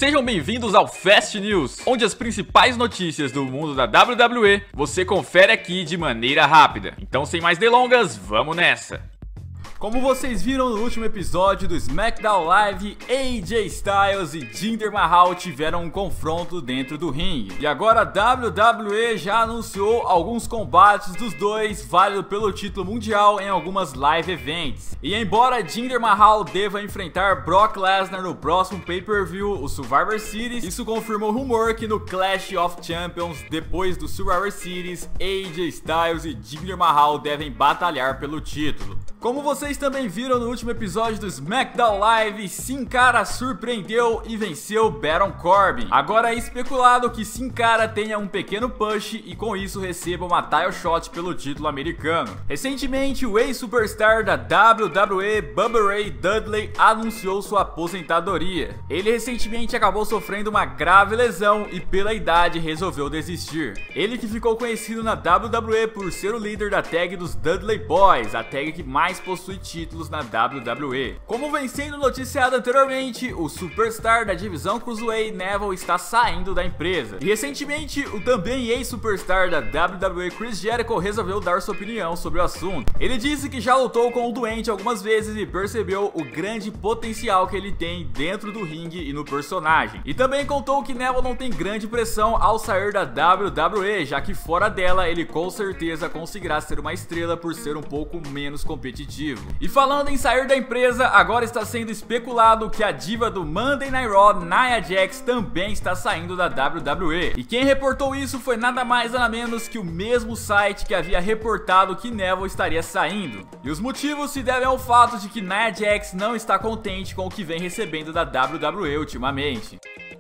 Sejam bem-vindos ao Fast News, onde as principais notícias do mundo da WWE você confere aqui de maneira rápida. Então, sem mais delongas, vamos nessa! Como vocês viram no último episódio do SmackDown Live, AJ Styles e Jinder Mahal tiveram um confronto dentro do ringue. E agora a WWE já anunciou alguns combates dos dois, válido pelo título mundial em algumas live events. E embora Jinder Mahal deva enfrentar Brock Lesnar no próximo pay-per-view, o Survivor Series, isso confirmou o rumor que no Clash of Champions, depois do Survivor Series, AJ Styles e Jinder Mahal devem batalhar pelo título. Como vocês também viram no último episódio do SmackDown Live, Sin Cara surpreendeu e venceu Baron Corbin. Agora é especulado que Sin Cara tenha um pequeno push e com isso receba uma title shot pelo título americano. Recentemente, o ex-superstar da WWE, Bubba Ray Dudley, anunciou sua aposentadoria. Ele recentemente acabou sofrendo uma grave lesão e pela idade resolveu desistir. Ele que ficou conhecido na WWE por ser o líder da tag dos Dudley Boys, a tag que mais possui títulos na WWE. Como vem sendo noticiado anteriormente, o superstar da divisão Cruiserweight Neville está saindo da empresa. E recentemente, o também ex-superstar da WWE Chris Jericho resolveu dar sua opinião sobre o assunto. Ele disse que já lutou com o doente algumas vezes e percebeu o grande potencial que ele tem dentro do ringue e no personagem. E também contou que Neville não tem grande pressão ao sair da WWE, já que fora dela ele com certeza conseguirá ser uma estrela por ser um pouco menos competitivo. E falando em sair da empresa, agora está sendo especulado que a diva do Monday Night Raw, Nia Jax, também está saindo da WWE. E quem reportou isso foi nada mais nada menos que o mesmo site que havia reportado que Neville estaria saindo. E os motivos se devem ao fato de que Nia Jax não está contente com o que vem recebendo da WWE ultimamente.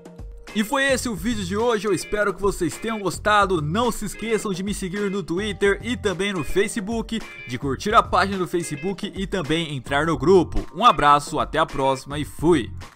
E foi esse o vídeo de hoje, eu espero que vocês tenham gostado. Não se esqueçam de me seguir no Twitter e também no Facebook, de curtir a página do Facebook e também entrar no grupo. Um abraço, até a próxima e fui!